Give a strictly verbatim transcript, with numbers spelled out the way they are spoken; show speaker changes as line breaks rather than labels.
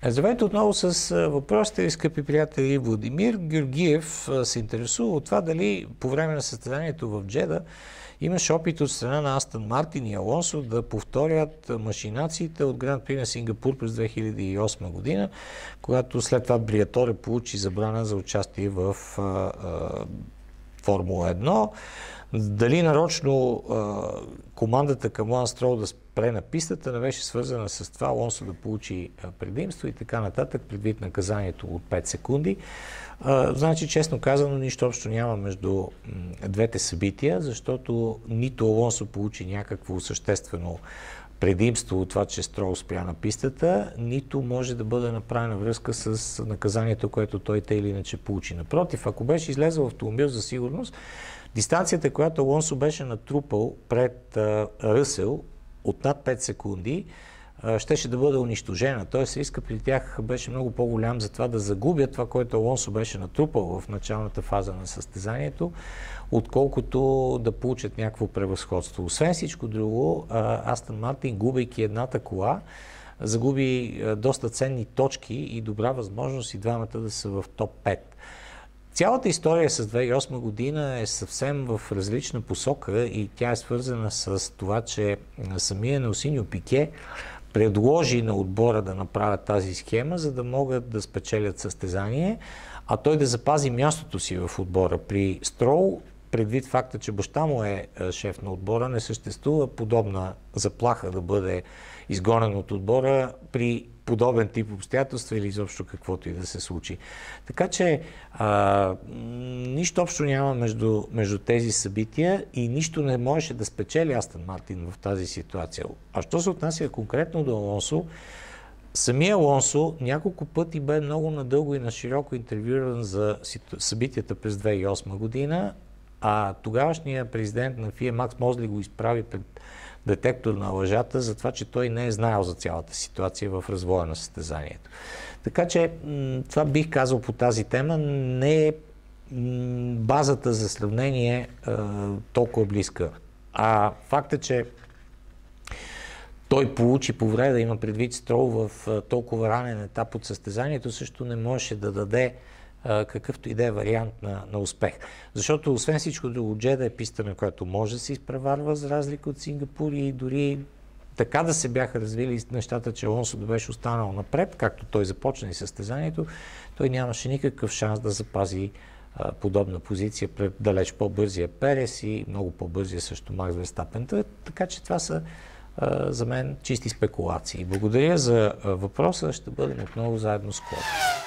Здравейте отново с въпросите ви, скъпи приятели. Владимир Георгиев се интересува от това дали по време на състезанието в Джеда имаше опит от страна на Астън Мартин и Алонсо да повторят машинациите от Гран При на Сингапур през две хиляди и осма година, когато след това Бриаторе получи забрана за участие в а, а, Формула едно. Дали нарочно а, командата към Ланс Строл да спре на пистата не беше свързана с това Алонсо да получи а, предимство и така нататък, предвид наказанието от пет секунди. А, значи, честно казано, нищо общо няма между м, двете събития, защото нито Алонсо получи някакво съществено предимство от това, че Строл спря на пистата, нито може да бъде направена връзка с наказанието, което той те или иначе получи. Напротив, ако беше излезъл в автомобил за сигурност, дистанцията, която Алонсо беше натрупал пред а, Ръсел от над пет секунди, а, щеше да бъде унищожена. Тоест, риска при тях беше много по-голям за това да загубят това, което Алонсо беше натрупал в началната фаза на състезанието, отколкото да получат някакво превъзходство. Освен всичко друго, Астън Мартин, губейки едната кола, загуби доста ценни точки и добра възможност и двамата да са в топ пет. Цялата история с две хиляди и осма година е съвсем в различна посока и тя е свързана с това, че самия Нелсиньо Пике предложи на отбора да направят тази схема, за да могат да спечелят състезание, а той да запази мястото си в отбора. При Строл, предвид факта, че баща му е шеф на отбора, не съществува подобна заплаха да бъде изгонен от отбора при подобен тип обстоятелства или изобщо каквото и да се случи. Така че а, нищо общо няма между, между тези събития и нищо не можеше да спечели Астън Мартин в тази ситуация. А що се отнася конкретно до Алонсо, самия Алонсо няколко пъти бе много надълго и нашироко интервюиран за събитията през две хиляди и осма година, а тогавашният президент на ФИА Макс Мозли го изправи пред детектор на лъжата за това, че той не е знаел за цялата ситуация в развоя на състезанието. Така че това бих казал по тази тема, не е базата за сравнение толкова близка. А факта, че той получи повреда, има предвид Строл в толкова ранен етап от състезанието, също не можеше да даде какъвто и да е вариант на, на успех. Защото освен всичко друго, Джеда е писта, на която може да се изпреварва, за разлика от Сингапур, и дори така да се бяха развили нещата, че Алонсо да беше останал напред, както той започна и състезанието, той нямаше никакъв шанс да запази а, подобна позиция пред далеч по-бързия Перес и много по-бързия също Макс Верстапен. Така че това са а, за мен чисти спекулации. Благодаря за а, въпроса. Ще бъдем отново заедно скоро.